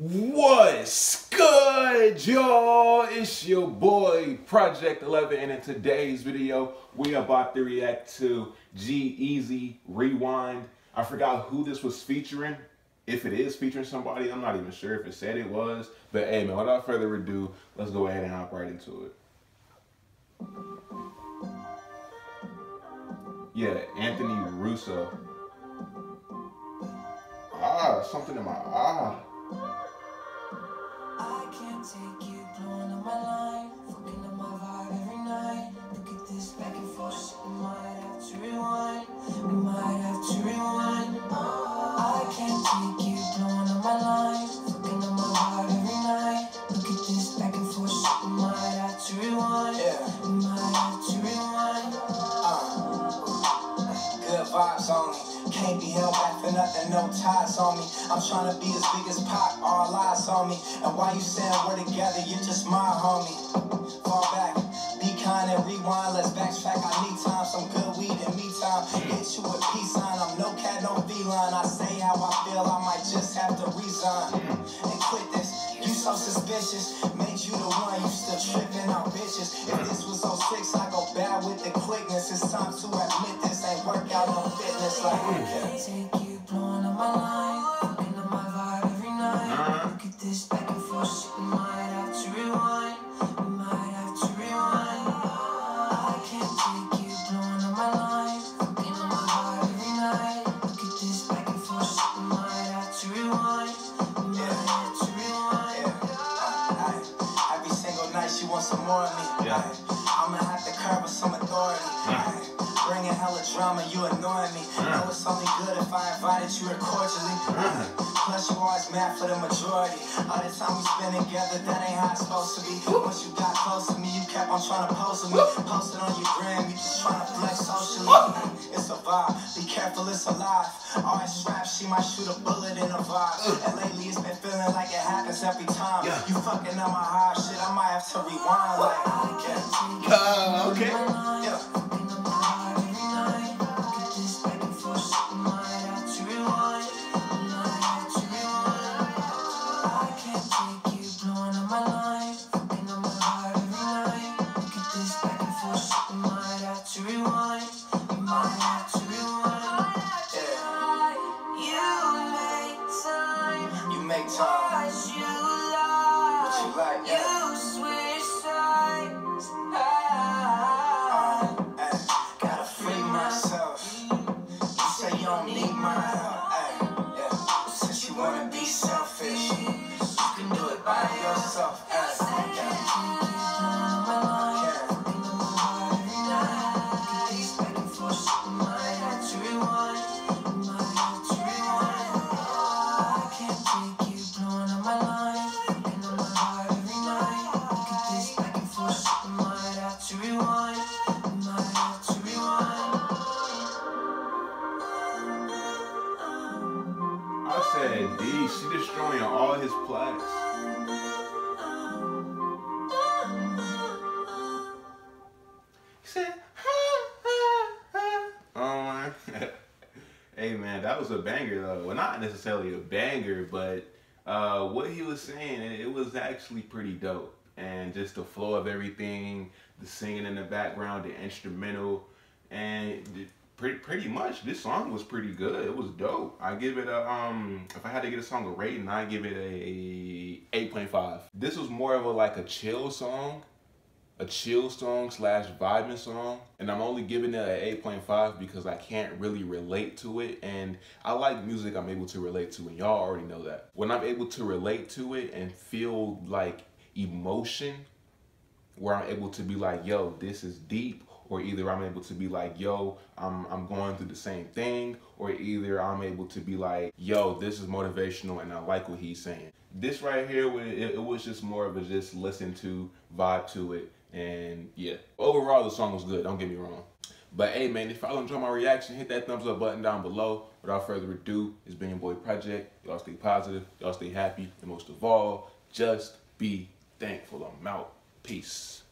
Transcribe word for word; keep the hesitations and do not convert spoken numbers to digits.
What's good, y'all? It's your boy Project eleven, and in today's video we are about to react to G-Eazy Rewind. I forgot who this was featuring. If it is featuring somebody, I'm not even sure if it said it was. But hey man, without further ado, let's go ahead and hop right into it. Yeah, Anthony Russo. Ah, something in my eye. I can't take you blowing up my line, fucking up my vibe every night. Look at this back and forth shit, we might have to rewind. We might have to rewind. I can't take you blowing up my line, fucking up my vibe every night. Look at this back and forth shit, we might have to rewind. Yeah. We might have to rewind. Uh, good vibes on me. Can't be held back for nothing, no ties on me. I'm trying to be as big as Pac, all eyes on me. And while you saying we're together, you're just my homie. Fall back, be kind and rewind. Let's backtrack, I need time, some good weed and me time. Hit you with peace sign, I'm no cat, no feline. I say how I feel, I might just have to resign and quit this. You so suspicious, made you the one, you still tripping on bitches. If this was oh six, I go bad with the quickness. It's time to admit this ain't workout, no fitness. Like, I can't take you blowing up my line, fucking up my vibe every night. Look at this back and forth shit, we might have to rewind. We might have to rewind. I can't take you blowing up my line, fucking up my vibe every night. Look at this back and forth shit, we might have to rewind. We might have to rewind. Every single night she wants some more of me. Yeah. I'ma have to curb with some authority. Yeah. Bringing hella drama, you annoying me. Yeah. Know it's only good if I invited you cordially. Yeah. Plus you always mad for the majority. All the time we spend together, that ain't how it's supposed to be. Once you got close to me, you kept on trying to pose with me. Post it on your gram, you just trying to flex socially. It's a vibe, be careful, it's alive. Always strapped, she might shoot a bullet in a vibe. And lately it's been feeling like it happens every time. Yeah. You fucking up my hard shit, I might have to rewind. Like, yeah. Uh, okay. Yeah. Make time. What you like? What you like? Yeah. You switch sides. Uh, uh, gotta free myself. You say you don't need my help. Uh, yeah. Since you wanna be selfish, you can do it by yourself. Uh, yeah. I said D, she destroying all his plaques. He said, ha, ha, ha. Oh man. Hey man, that was a banger though. Well, not necessarily a banger, but uh, what he was saying, it was actually pretty dope. And just the flow of everything, the singing in the background, the instrumental, and the, pretty pretty much this song was pretty good. It was dope. I give it a um if I had to get a song a rating, I give it a eight point five. This was more of a like a chill song, a chill song slash vibing song, and I'm only giving it an eight point five because I can't really relate to it, and I like music I'm able to relate to, and y'all already know that. When I'm able to relate to it and feel like emotion, where I'm able to be like, yo, this is deep, or either I'm able to be like, yo, I'm, I'm going through the same thing, or either I'm able to be like, yo, this is motivational and I like what he's saying. This right here, it, it was just more of a just listen to, vibe to it, and yeah. Overall, the song was good, don't get me wrong. But hey man, if y'all enjoyed my reaction, hit that thumbs up button down below. Without further ado, it's been your boy Project. Y'all stay positive, y'all stay happy, and most of all, just be thankful. I'm out. Peace.